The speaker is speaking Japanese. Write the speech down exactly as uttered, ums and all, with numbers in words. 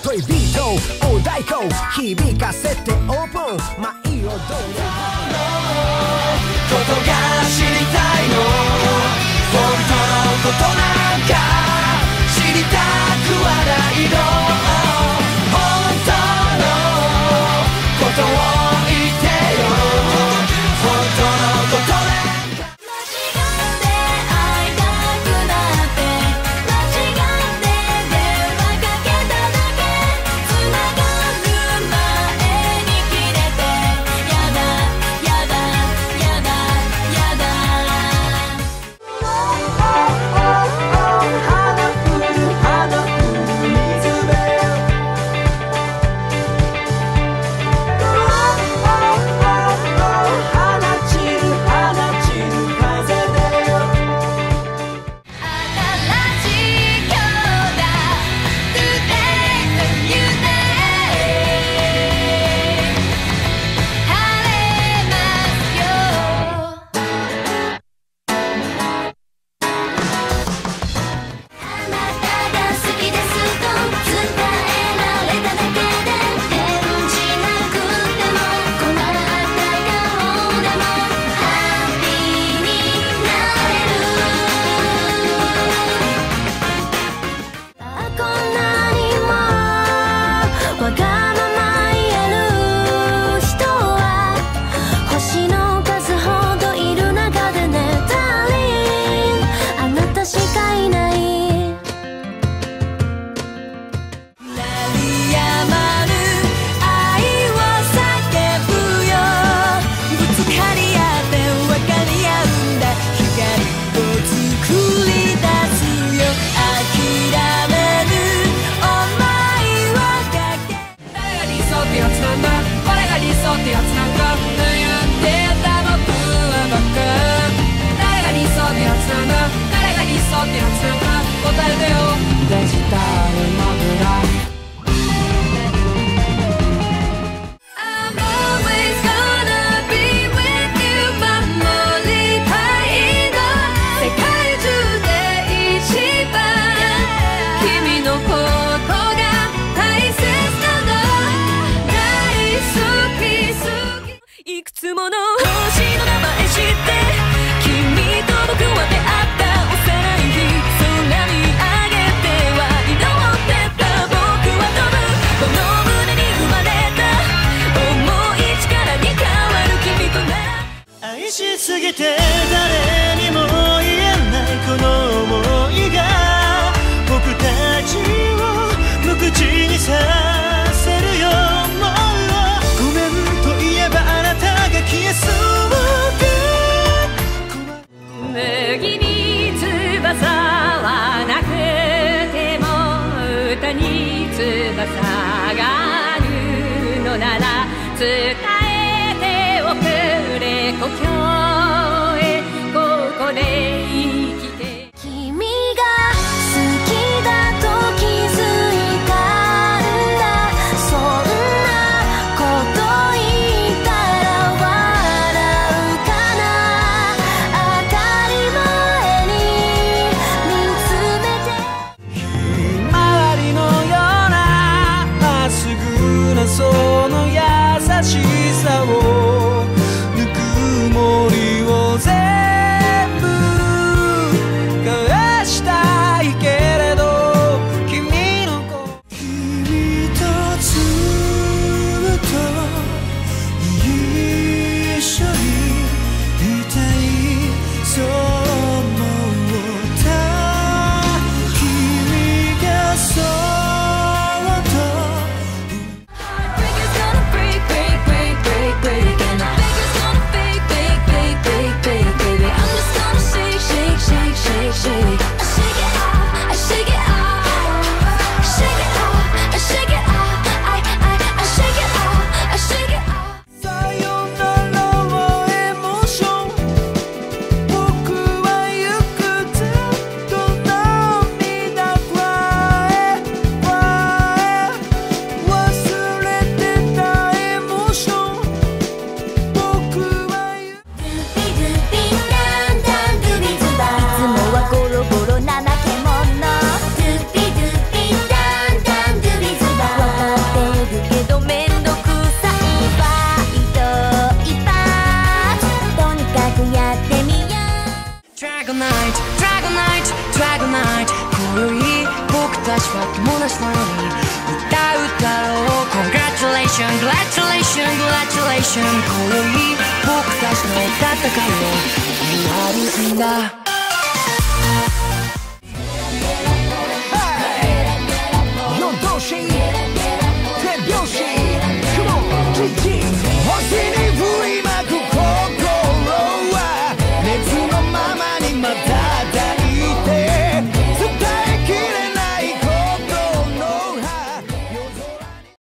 といビートを大根響かせてオープン舞い踊ることが知りたいの本当のことなんか知りたくはないの本当のことを言ってよ本当のことなんか間違って会いたくなって間違って電話かけただけつながる前に切れてやだやだやだやだ過ぎて誰にも言えないこの想いが僕たちを無口にさせるよもうごめんと言えばあなたが消えそうで麦に翼はなくても歌に翼があるのなら伝えておくれ故郷その優しさしは友達のように歌うだろう Congratulations, Congratulations, Congratulations 今宵僕たちの戦いを終わるんだ